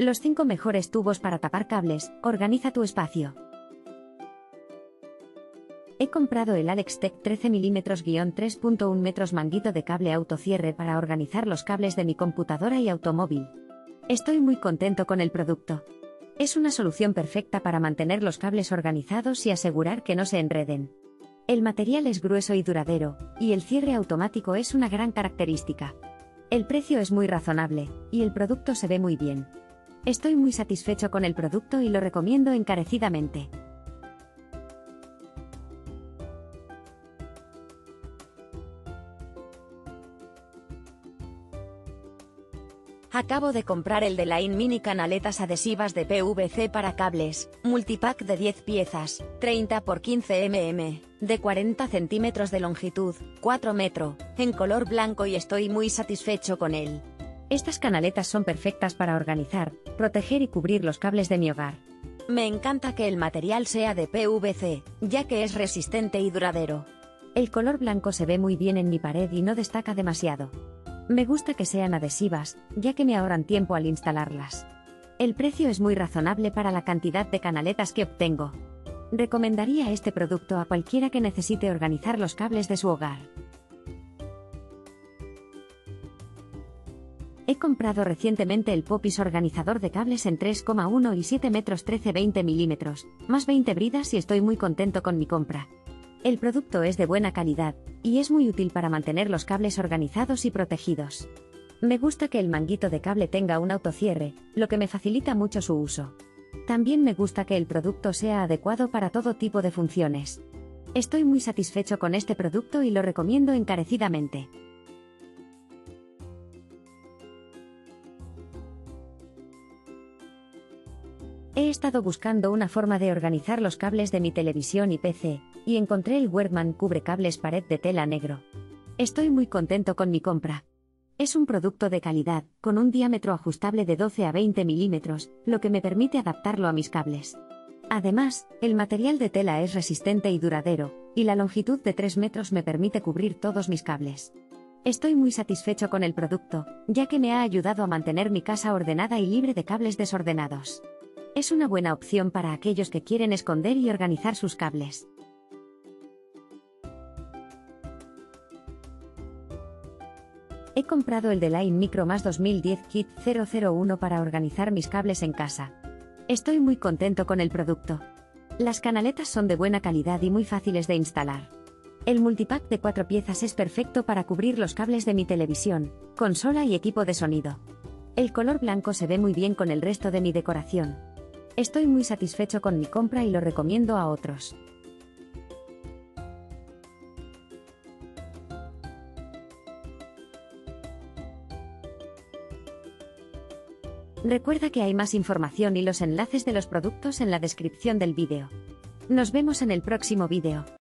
Los 5 mejores tubos para tapar cables. Organiza tu espacio. He comprado el Alextec 13 mm-3.1 metros manguito de cable autocierre para organizar los cables de mi computadora y automóvil. Estoy muy contento con el producto. Es una solución perfecta para mantener los cables organizados y asegurar que no se enreden. El material es grueso y duradero, y el cierre automático es una gran característica. El precio es muy razonable, y el producto se ve muy bien. Estoy muy satisfecho con el producto y lo recomiendo encarecidamente. Acabo de comprar el Delain Mini canaletas adhesivas de PVC para cables, multipack de 10 piezas, 30 x 15 mm, de 40 centímetros de longitud, 4 metros, en color blanco y estoy muy satisfecho con él. Estas canaletas son perfectas para organizar, proteger y cubrir los cables de mi hogar. Me encanta que el material sea de PVC, ya que es resistente y duradero. El color blanco se ve muy bien en mi pared y no destaca demasiado. Me gusta que sean adhesivas, ya que me ahorran tiempo al instalarlas. El precio es muy razonable para la cantidad de canaletas que obtengo. Recomendaría este producto a cualquiera que necesite organizar los cables de su hogar. He comprado recientemente el Popis organizador de cables en 3,1 y 7 metros 13-20 milímetros, más 20 bridas y estoy muy contento con mi compra. El producto es de buena calidad, y es muy útil para mantener los cables organizados y protegidos. Me gusta que el manguito de cable tenga un autocierre, lo que me facilita mucho su uso. También me gusta que el producto sea adecuado para todo tipo de funciones. Estoy muy satisfecho con este producto y lo recomiendo encarecidamente. He estado buscando una forma de organizar los cables de mi televisión y PC, y encontré el Werdman cubrecables pared de tela negro. Estoy muy contento con mi compra. Es un producto de calidad, con un diámetro ajustable de 12 a 20 milímetros, lo que me permite adaptarlo a mis cables. Además, el material de tela es resistente y duradero, y la longitud de 3 metros me permite cubrir todos mis cables. Estoy muy satisfecho con el producto, ya que me ha ayudado a mantener mi casa ordenada y libre de cables desordenados. Es una buena opción para aquellos que quieren esconder y organizar sus cables. He comprado el Delain Micro Más 2010 Kit 001 para organizar mis cables en casa. Estoy muy contento con el producto. Las canaletas son de buena calidad y muy fáciles de instalar. El multipack de 4 piezas es perfecto para cubrir los cables de mi televisión, consola y equipo de sonido. El color blanco se ve muy bien con el resto de mi decoración. Estoy muy satisfecho con mi compra y lo recomiendo a otros. Recuerda que hay más información y los enlaces de los productos en la descripción del vídeo. Nos vemos en el próximo vídeo.